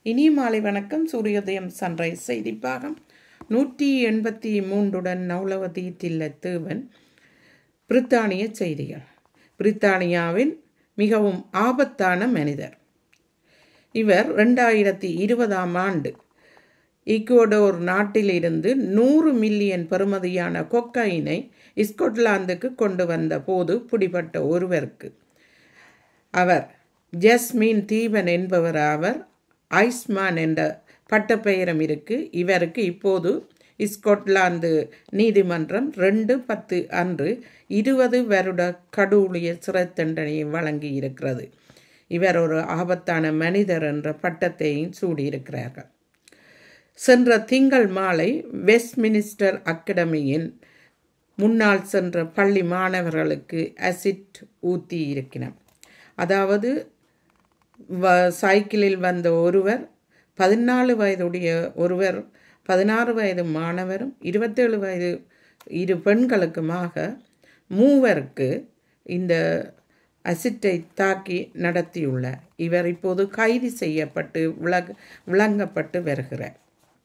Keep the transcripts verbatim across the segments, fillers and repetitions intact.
இனிய மாலை வணக்கம். சூரியோதயம் சன்ரைஸ் செய்திப்பாகம் நூற்றி எண்பத்தி மூன்றுடன் நௌலவதி தில்லத்தேவன். பிரித்தானிய செய்திகள். பிரித்தானியாவின் மிகவும் ஆபத்தான மனிதர். இவர் ரெண்டாயிரத்தி இருபதாம் ஆண்டு ஈக்குவடோர் நாட்டிலிருந்து நூறு மில்லியன் பெறுமதியான கொக்கைனை ஸ்கொட்லாந்துக்கு கொண்டு வந்த போது பிடிபட்ட ஒருவருக்கு அவர் ஜஸ்மின் தீபன் என்பவர். அவர் ஐஸ்மான் என்ற பட்டப்பெயரும் இருக்கு. இவருக்கு இப்போது ஸ்கொட்லாந்து நீதிமன்றம் ரெண்டு பத்து அன்று இருபது வருட கடூழிய சிறை தண்டனையை வழங்கி இருக்கிறது. இவர் ஒரு ஆபத்தான மனிதர் என்ற பட்டத்தையும் சூடியிருக்கிறார்கள். சென்ற திங்கள் மாலை வெஸ்ட்மினிஸ்டர் அகாடமியின் முன்னால் சென்ற பள்ளி மாணவர்களுக்கு அசிட் ஊற்றி இருக்கிறார். அதாவது வ சைக்கிளில் வந்த ஒருவர், பதினாலு வயதுடைய ஒருவர், பதினாறு வயது மாணவரும் இருபத்தேழு வயது இரு பெண்களுக்குமாக மூவருக்கு இந்த அசிட்டை தாக்கி நடத்தியுள்ளார். இவர் இப்போது கைது செய்யப்பட்டு விளங்க விளங்கப்பட்டு வருகிறார்.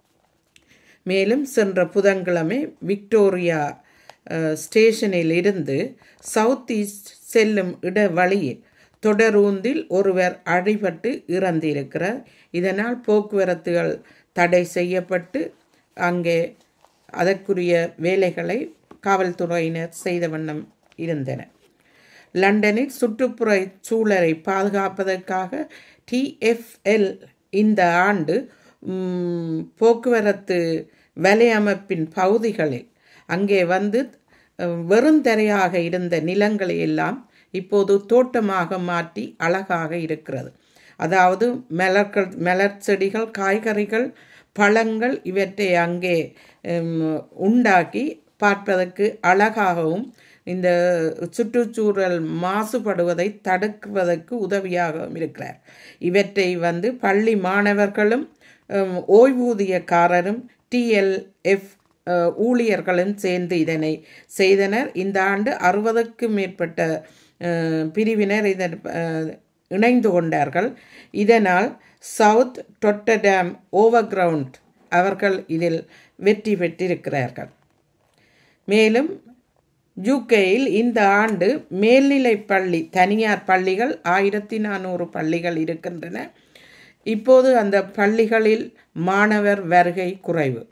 மேலும் சென்ற புதன்கிழமை விக்டோரியா ஸ்டேஷனில் இருந்து சவுத் ஈஸ்ட் செல்லும் இடவழியில் தொடரூந்தில் ஒருவர் அடிபட்டு இறந்திருக்கிறார். இதனால் போக்குவரத்துகள் தடை செய்யப்பட்டு அங்கே அதற்குரிய வேலைகளை காவல்துறையினர் செய்த வண்ணம் இருந்தனர். லண்டனில் சுற்றுப்புற சூழலை பாதுகாப்பதற்காக டிஎஃப்எல் இந்த ஆண்டு போக்குவரத்து வலையமைப்பின் பகுதிகளில் அங்கே வந்து வெறுந்தரையாக இருந்த நிலங்களை எல்லாம் இப்போது தோட்டமாக மாற்றி அழகாக இருக்கிறது. அதாவது மலர்கள், மலர் செடிகள், காய்கறிகள், பழங்கள் இவற்றை அங்கே உண்டாக்கி பார்ப்பதற்கு அழகாகவும் இந்த சுற்றுச்சூழல் மாசுபடுவதை தடுக்குவதற்கு உதவியாகவும் இருக்கிறார். இவற்றை வந்து பள்ளி மாணவர்களும் ஓய்வூதியக்காரரும் டிஎல்எஃப் ஊழியர்களும் சேர்ந்து இதனை செய்தனர். இந்த ஆண்டு அறுபதுக்கும் மேற்பட்ட பிரிவினர் இதன் இணைந்து கொண்டார்கள். இதனால் சவுத் டொட்டடாம் ஓவர்கிரவுண்ட் அவர்கள் இதில் வெற்றி பெற்றிருக்கிறார்கள். மேலும் யூகேயில் இந்த ஆண்டு மேல்நிலை பள்ளி, தனியார் பள்ளிகள் ஆயிரத்தி நானூறு பள்ளிகள் இருக்கின்றன. இப்போது அந்த பள்ளிகளில் மாணவர் வருகை குறைவு.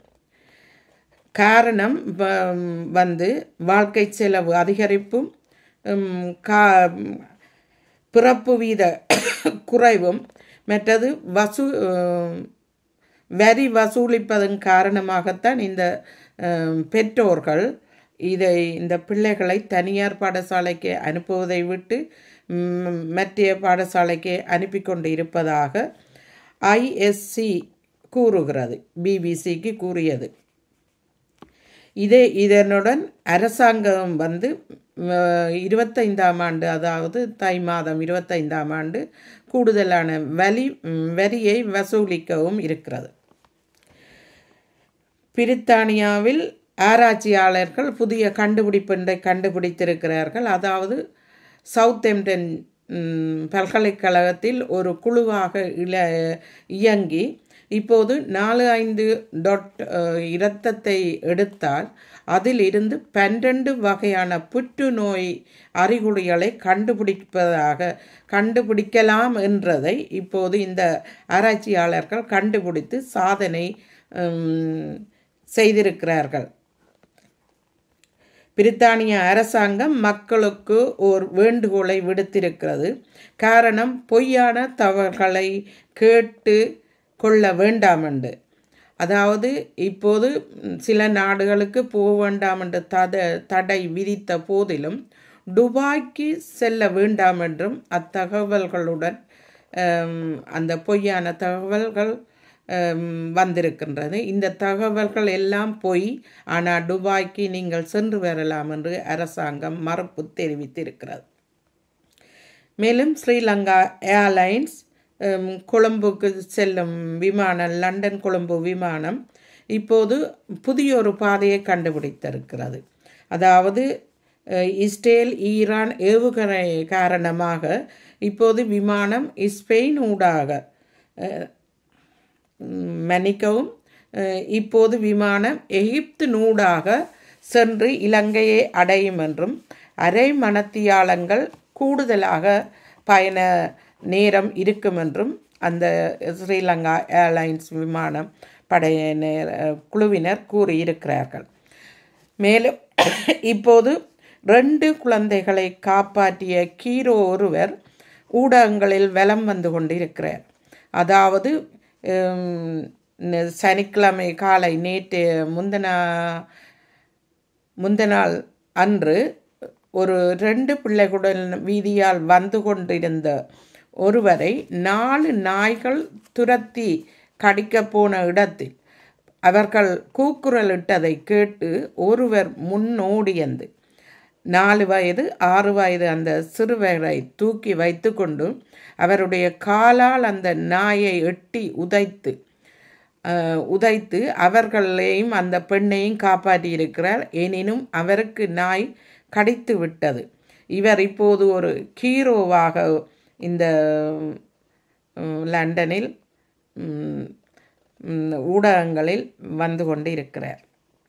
காரணம் வந்து வாழ்க்கை செலவு அதிகரிப்பும் கா பிறப்பு வீத குறைவும் மற்றது வசூ வரி வசூலிப்பதன் காரணமாகத்தான் இந்த பெற்றோர்கள் இதை இந்த பிள்ளைகளை தனியார் பாடசாலைக்கு அனுப்புவதை விட்டு மற்ற பாடசாலைக்கு அனுப்பி கொண்டு இருப்பதாக ஐஎஸ்சி கூறுகிறது, பிபிசிக்கு கூறியது. இதே இதனுடன் அரசாங்கம் வந்து இருபத்தைந்தாம் ஆண்டு, அதாவது தை மாதம் இருபத்தைந்தாம் ஆண்டு கூடுதலான வரி வரியை வசூலிக்கவும் இருக்கிறது. பிரித்தானியாவில் ஆராய்ச்சியாளர்கள் புதிய கண்டுபிடிப்பொன்றை கண்டுபிடித்திருக்கிறார்கள். அதாவது சவுத்ஹாம்ப்டன் பல்கலைக்கழகத்தில் ஒரு குழுவாக இல இயங்கி இப்போது நாலு ஐந்து டாட் இரத்தத்தை எடுத்தால் அதில் இருந்து பன்னிரண்டு வகையான புற்றுநோய் அறிகுறிகளை கண்டுபிடிப்பதாக கண்டுபிடிக்கலாம் என்றதை இப்போது இந்த ஆராய்ச்சியாளர்கள் கண்டுபிடித்து சாதனை செய்திருக்கிறார்கள். பிரித்தானிய அரசாங்கம் மக்களுக்கு ஒரு வேண்டுகோளை விடுத்திருக்கிறது. காரணம், பொய்யான தகவல்களை கேட்டு கொள்ள வேண்டாம் என்று. அதாவது இப்போது சில நாடுகளுக்கு போக வேண்டாம் என்று தட தடை விதித்த போதிலும் துபாய்க்கு செல்ல வேண்டாம் என்றும் அத்தகவல்களுடன் அந்த பொய்யான தகவல்கள் வந்திருக்கின்றது. இந்த தகவல்கள் எல்லாம் பொய், ஆனால் துபாய்க்கு நீங்கள் சென்று வரலாம் என்று அரசாங்கம் மறுப்பு தெரிவித்திருக்கிறது. மேலும் ஸ்ரீலங்கா ஏர்லைன்ஸ் கொழும்புக்கு செல்லும் விமானம், லண்டன் கொழும்பு விமானம் இப்போது புதிய ஒரு பாதையை கண்டுபிடித்திருக்கிறது. அதாவது இஸ்ரேல் ஈரான் ஏவுகணை காரணமாக இப்போது விமானம் ஸ்பெயின் ஊடாக மன்னிக்கவும், இப்போது விமானம் எகிப்து நூடாக சென்று இலங்கையை அடையும் என்றும் அரை மணத்தியாலங்கள் கூடுதலாக பயண நேரம் இருக்கும் என்றும் அந்த ஸ்ரீலங்கா ஏர்லைன்ஸ் விமானம் படையினர் குழுவினர் கூறியிருக்கிறார்கள். மேலும் இப்போது ரெண்டு குழந்தைகளை காப்பாற்றிய கீரோ ஒருவர் ஊடகங்களில் வலம் வந்து கொண்டிருக்கிறார். அதாவது சனிக்கிழமை காலை நேற்று முந்தன முந்தநாள் அன்று ஒரு ரெண்டு பிள்ளைகளுடன் வீதியால் வந்து கொண்டிருந்த ஒருவரை நாலு நாய்கள் துரத்தி கடிக்கப் போன இடத்தில் அவர்கள் கூக்குரலிட்டதை கேட்டு ஒருவர் முன்னோடியந்து நாலு வயது ஆறு வயது அந்த சிறுவரை தூக்கி வைத்து கொண்டு அவருடைய காலால் அந்த நாயை எட்டி உதைத்து உதைத்து அவர்களையும் அந்த பெண்ணையும் காப்பாற்றியிருக்கிறார். எனினும் அவருக்கு நாய் கடித்து விட்டது. இவர் இப்போது ஒரு ஹீரோவாக இந்த லண்டனில் ஊடகங்களில் வந்து கொண்டு இருக்கிறார்.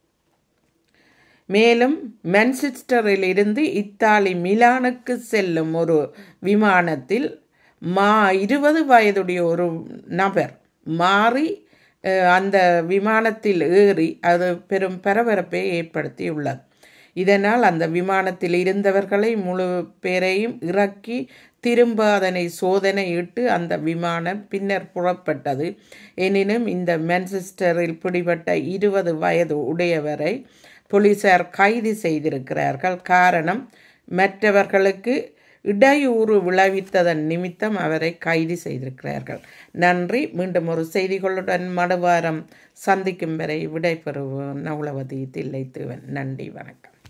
மேலும் மான்செஸ்டரில் இருந்து இத்தாலி மிலானுக்கு செல்லும் ஒரு விமானத்தில் மா இருபது வயதுடைய ஒரு நபர் மாறி அந்த விமானத்தில் ஏறி அது பெரும் பரபரப்பை ஏற்படுத்தியுள்ளது. இதனால் அந்த விமானத்தில் இருந்தவர்களை முழு பேரையும் இறக்கி திரும்ப அதனை சோதனையிட்டு அந்த விமானம் பின்னர் புறப்பட்டது. எனினும் இந்த மான்செஸ்டரில் பிடிபட்ட இருபது வயது உடையவரை போலீசார் கைது செய்திருக்கிறார்கள். காரணம், மற்றவர்களுக்கு இடையூறு விளைவித்ததன் நிமித்தம் அவரை கைது செய்திருக்கிறார்கள். நன்றி. மீண்டும் ஒரு செய்திகளுடன் மறுவாரம் சந்திக்கும் வரை விடைபெறுவோம். நவுலவதி தில்லைத்தேவன். நன்றி, வணக்கம்.